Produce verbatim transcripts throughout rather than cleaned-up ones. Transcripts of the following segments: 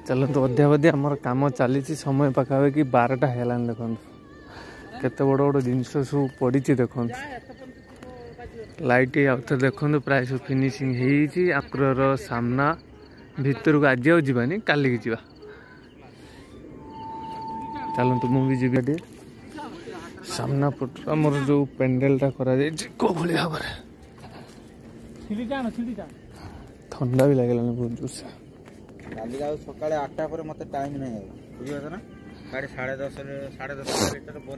चलते अध्या बधी आम कम चली समय पाखापाखि बारटा है देखो केते बड़ बड़ जिनस सब पड़ी देखो लाइट आउ थे देखो प्राय सब फिनिशिंग आकुर सामना भितर को आज आउ जावानी काली की जा चलतु मुझे जी सामना पट आमर जो पेंडेलटा करा भाव ठंडा भी लगे बहुत जोर से सका आठटा पर मत टाइम नहीं बुझे ना गाड़ी साढ़े दस साढ़े दस लिटर बन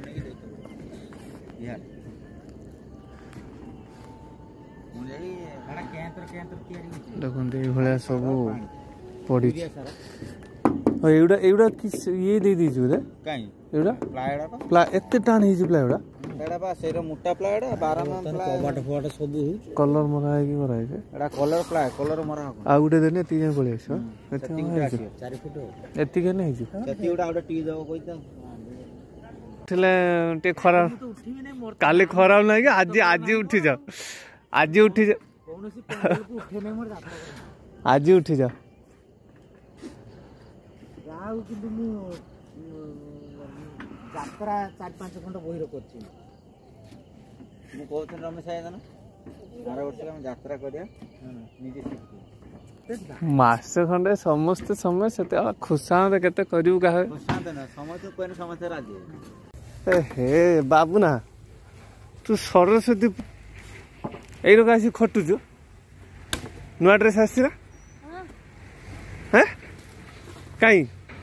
देखो ये सब पड़ी एगुड़ा एगुड़ा कि ये दे दीजु रे काई एगुड़ा प्लायडा प्ला एते टान हे जु प्लायडा एडा बा सेरो मोटा प्लायडा बारह में प्लाय कबाट फबाट सब हो कलर मरा है कि मरा है एडा कलर प्लाय कलर मरा हो आ गुटे देने ती जे पळे छ एते चार फुट एति के नहीं जु एति उडा उडा टी जाव कोइता थले टे खराब काले खराब नहीं कि आज आज उठी जा आज उठी जा कोनोसी पेंडल को उठे नहीं मोर जात्रा आज उठी जा राव किंतु मु जात्रा चार पांच घंटा बहिर करछि मु कहत रमेश आय ना बारह वर्ष हम यात्रा करिया निजे शिखि मास खंडे समस्त समय से खुशांत केते करिउ का खुशांत ना समय तो कोन समस्त राजी ए हे बाबू ना तू सरस्वती एई रोका सी खटु जो नुआ ड्रेस आसीरा हैं काई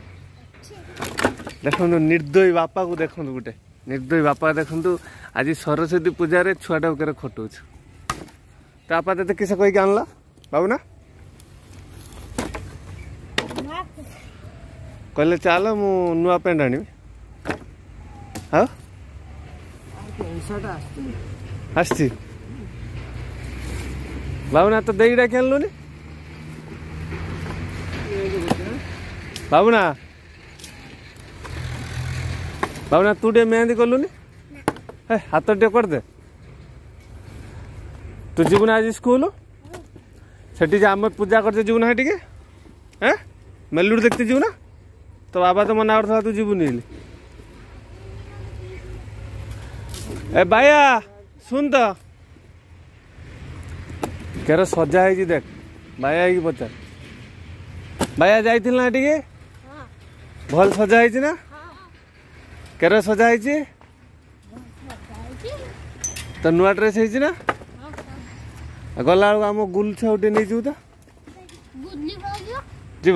देखो निर्दयी बापा को देखो गोटे निर्दयी बापा देखो आज सरस्वती पूजा छुआटा उपरे खटौ तो आपा ते किस कहीकि आनला बाबू ना कहले चल मु नुआ पेंट आनी हाँ आसची बाबू ना तो देईटा के आनलुनी बाबू ना बाबू ना तू टे मेहंदी कलुनी हाथ टे कर दे तू जीवना आज स्कूल सेठी आम पूजा करते जीवना है टे मेलुड़ देखते जीवना तो बाबा तो मना करता तू जीवनी ए बाया सुन तो केर सजा है देख बाया है पचार बाया जाइल ना टे भल सजा है ना केर सजा है तो नुआ ड्रेस है ना गला आम गुल छे नहीं जीव तो जीव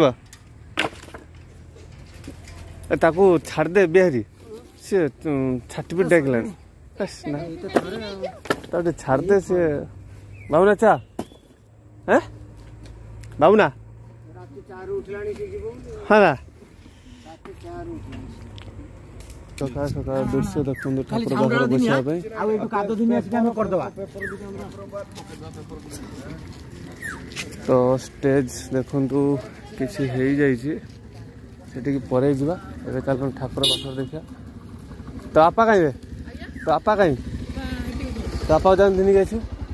ताकू छाड़ दे बिहारी सी छाटी डाक छाड़ दे सी बाबूना चा है बाबूना हाँ ना सकाल सकाल दृश्य देखो ठाकुर पाखर बसा तो स्टेज देखु किसी हो जाठी परे जा चल ठाकुर पाखर देखा तो आपा कहीं तो आपा कहीं तो आपा जान दिन गई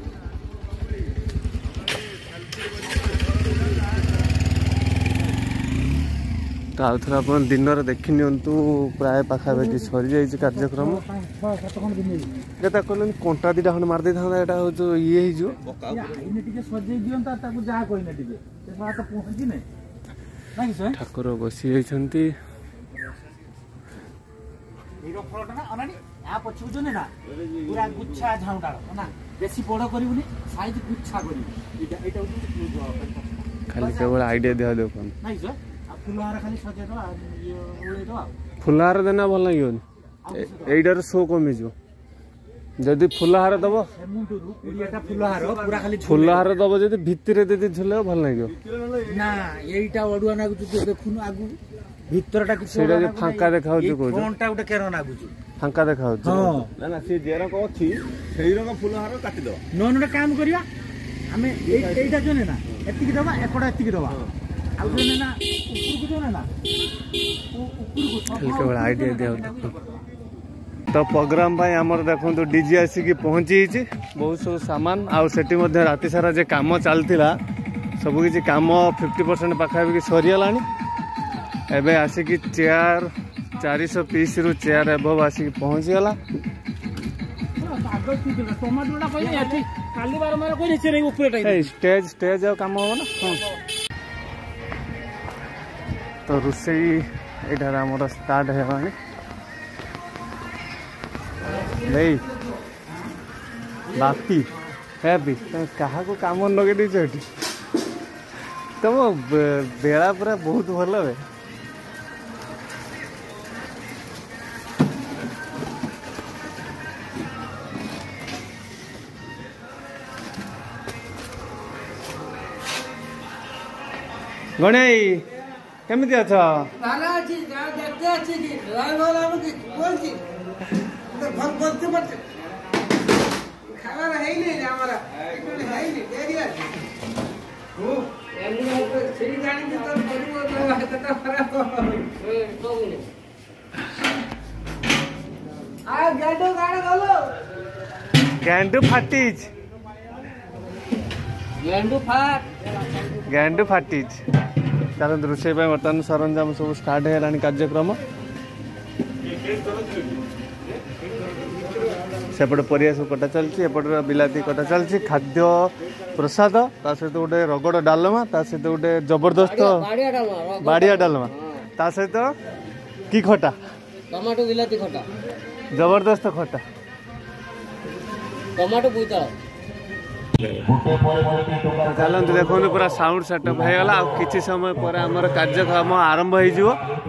तो आउ थे आप दिन देखी नियंतु प्राय पाखापाखि सरी जाइए कार्यक्रम केता कहल कंटा दीटा खंड मारदे था ये ठाकुर बसी जाइछंती खाली केवल आइडिया दिया देखो फुलहार देना भल लगे यहीटार शो कमी जदि फुलहार दब फुलहार दब जदि भितर दे झुले भल लगे फांका देखा फांका देखा केवल आइडिया दिया तो प्रोग्राम भाई आमर देखो डीजे आसिक पहुंची बहुत सब सामान आठी राति सारा जे काम चलता सब किसी काम फिफ्टी परसेंट पाखापाखि सरीगला एबे आसिकी चेयर चार सौ पीस रु चेयर एबव आसिकी पहुँची गला। स्टेज स्टेज काम हम ना तो रोसई यहाँ आम स्टार्ट है बापी है भी क्या काम लगे दीच तुम बेला पूरा बहुत भल है। गणेई केमिति अछ? भाला अछि जा देखते अछि कि ड्राइवर हम कि कोन छी तो घर बोलते मत खाना है ही नहीं हमारा है ही नहीं देरी है ओ एनी तो छेड़ी जानी तो परिवो तो कता खराब हो कोने आ गाडो गाडो गलो गैंडू फाटीज गेंडू फाट गैंडू फाटीज चलो रोषे बर्तमान सरंजाम सब स्टार्ट है कार्यक्रम सेपटे परिया सब कटा चलती एपटे बिलाती कटा चलती खाद्य प्रसाद ता सहित गोटे रगड़ डालमा ता सहित गोटे जबरदस्त बाड़िया डालमा ता सहित की खटा टमाटो बिलाती खटा जबरदस्त खटा टमाटो बुइता चलते देखो पूरा साउंड सेटअप हो गला किसी समय पर आमर कार्यक्रम आरंभ हो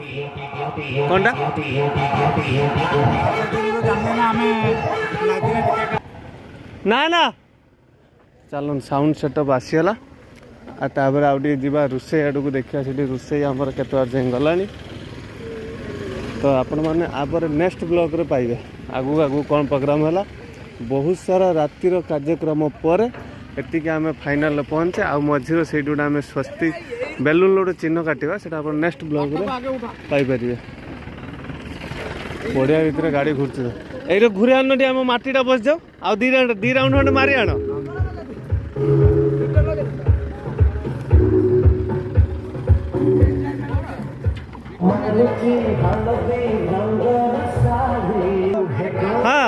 ना ना चल साउंड सेटअप आसीगला आपर आउ जा रोषे आड़ को देखा से रोषे आमर केत जाए गला तो आपण मैंने आपर नेक्स्ट ब्लॉग रे पाइबे आगू आगू कौन प्रोग्राम है बहुत सारा रातिर कार्यक्रम पर एतिक आम फाइनाल पहुँचे आ मझीर से आम स्वस्ति बेलून गोटे चिन्ह काटा से नेक्स्ट ब्लॉग रे पाइपर बढ़िया भितर गाड़ी घूर्च ये घूरे आन आम मटीटा बस जाओ आ दी राउंड दी राउंड खंडे मारी आण हाँ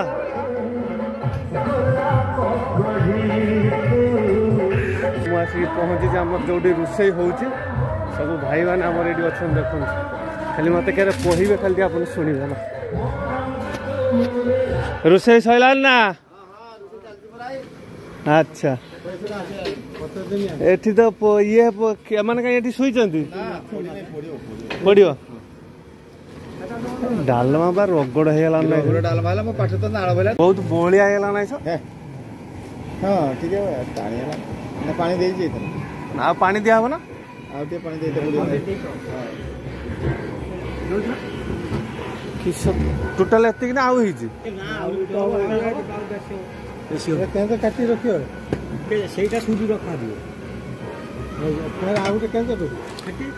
मुझे पहुँची आम जो रोषे हो सब भाई मैंने आम ये अच्छा देख खाली मत क्या कहे खाली आप शुणवे ना रोषे सैला ना अच्छा एठी तो ये मैंने कहीं शुई पड़ो डालमा बार रगड़ होगा बहुत बलिया है ना हाँ ठीक है ना पानी दे ना पानी दिया हो ना आउटे पानी दे टोटाल एति ना आउ हिजी केंद्र काटी रखियो सेटा सुजी रखा दियो फिर आउटे केंद्र तो काटी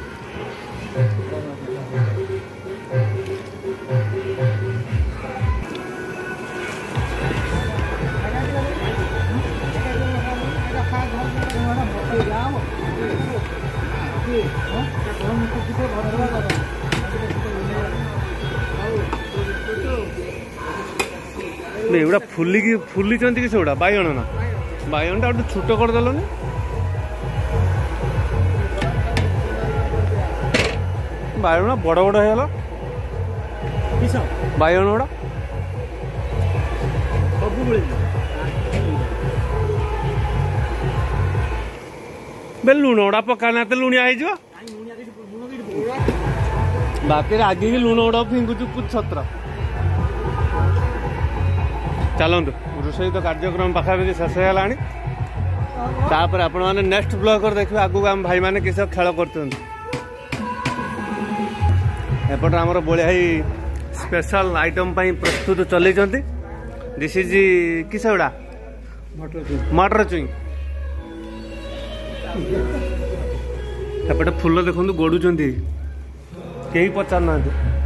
एगुड़ा फुली की फुली चंती कि सेगुड़ा बाइगण ना बाइगण टा गोटे छोट करदेलनि बाइगण बड़ बड़ हो बाइगण गुड़ा बे लुण गुड़ा पकाना तो लुणिया हो बाकी आगे लुण गुड़ा फिंगुचु छत्र चलतु रोषे तो कार्यक्रम पाखापाखि शेष होगा आपण मैंने नेक्स्ट ब्लॉग देखिए आगू आम भाई मैंने किस खेल करपट आमर बड़िया स्पेशल आइटम प्रस्तुत चल दिस इज किस गुड़ा मटर चुई एपटे फूल देखो गड़ुंट कहीं पचार ना